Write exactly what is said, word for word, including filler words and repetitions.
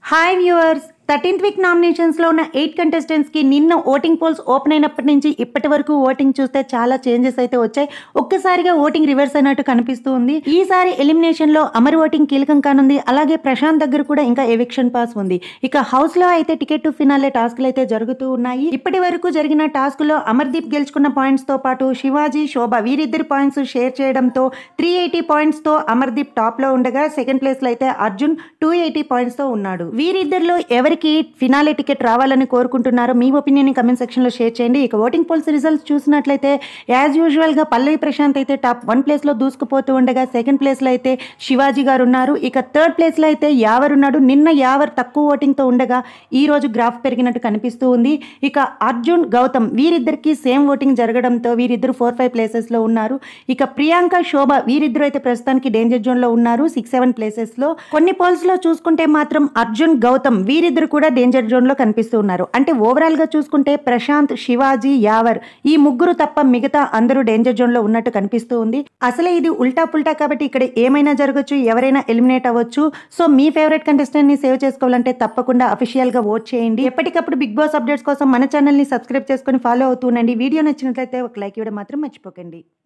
Hi viewers, thirteenth week నామినేషన్స్లో ఉన్న eight కంటెస్టెంట్స్కి నిన్న ఓటింగ్ పోల్స్ ఓపెన్ అయినప్పటి నుంచి ఇప్పటి వరకు ఓటింగ్ చూస్తే చాలా చేంజెస్ అయితే వచ్చాయి. ఒక్కసారిగా ఓటింగ్ రివర్స్ అయినట్టు కనిపిస్తూ ఉంది. ఈసారి ఎలిమినేషన్లో అమర్ ఓటింగ్ కీలకం కానుంది. అలాగే ప్రశాంత్ దగ్గర కూడా ఇంకా ఎవిక్షన్ పాస్ ఉంది. ఇక హౌస్లో అయితే టికెట్ టు ఫినాలే టాస్క్లు అయితే జరుగుతూ ఉన్నాయి. ఇప్పటి వరకు జరిగిన టాస్క్లో అమర్దీప్ గెలుచుకున్న పాయింట్స్తో పాటు శివాజీ, శోభ వీరిద్దరి పాయింట్స్ షేర్ చేయడంతో త్రీ ఎయిటీ పాయింట్స్తో అమర్దీప్ టాప్లో ఉండగా సెకండ్ ప్లేస్లో అయితే అర్జున్ టూ ఎయిటీ పాయింట్స్తో ఉన్నాడు. వీరిద్దరిలో ఎవరికి ఫినాలే టికెట్ రావాలని కోరుకుంటున్నారో మీ ఒపీనియన్ కమెంట్ సెక్షన్ లో షేర్ చేయండి. ఇక ఓటింగ్ పోల్స్ రిజల్ట్స్ చూసినట్లయితే యాజ్ యూజువల్ గా పల్లవి ప్రశాంత్ అయితే టాప్ వన్ ప్లేస్ లో దూసుకుపోతూ ఉండగా సెకండ్ ప్లేస్ లో అయితే శివాజీ గారు ఉన్నారు. ఇక థర్డ్ ప్లేస్ లో అయితే యావర్ ఉన్నాడు. నిన్న యావర్ తక్కువ ఓటింగ్ తో ఉండగా ఈ రోజు గ్రాఫ్ పెరిగినట్టు కనిపిస్తూ ఉంది. ఇక అర్జున్, గౌతమ్ వీరిద్దరికి సేమ్ ఓటింగ్ జరగడంతో వీరిద్దరు ఫోర్ ఫైవ్ ప్లేసెస్ లో ఉన్నారు. ఇక ప్రియాంక, శోభ వీరిద్దరు అయితే ప్రస్తుతానికి డేంజర్ జోన్ లో ఉన్నారు సిక్స్ సెవెన్ ప్లేసెస్ లో. కొన్ని పోల్స్ లో చూసుకుంటే మాత్రం అర్జున్, గౌతమ్ వీరిద్దరు కూడా డేంజర్ జోన్ లో కనిపిస్తూ ఉన్నారు. అంటే ఓవరాల్ గా చూసుకుంటే ప్రశాంత్, శివాజీ, యావర్ ఈ ముగ్గురు తప్ప మిగతా అందరూ డేంజర్ జోన్ లో ఉన్నట్టు కనిపిస్తూ ఉంది. అసలే ఇది ఉల్టా పుల్టా కాబట్టి ఇక్కడ ఏమైనా జరగచ్చు, ఎవరైనా ఎలిమినేట్ అవ్వచ్చు. సో మీ ఫేవరెట్ కంటెస్టెంట్ ని సేవ్ చేసుకోవాలంటే తప్పకుండా అఫీషియల్ గా ఓట్ చేయండి. ఎప్పటికప్పుడు బిగ్ బాస్ అప్డేట్స్ కోసం మన ఛానల్ ని సబ్స్క్రైబ్ చేసుకుని ఫాలో అవుతూ ఉండండి. వీడియో నచ్చినట్లయితే ఒక లైక్ ఇవ్వడం మాత్రం మర్చిపోకండి.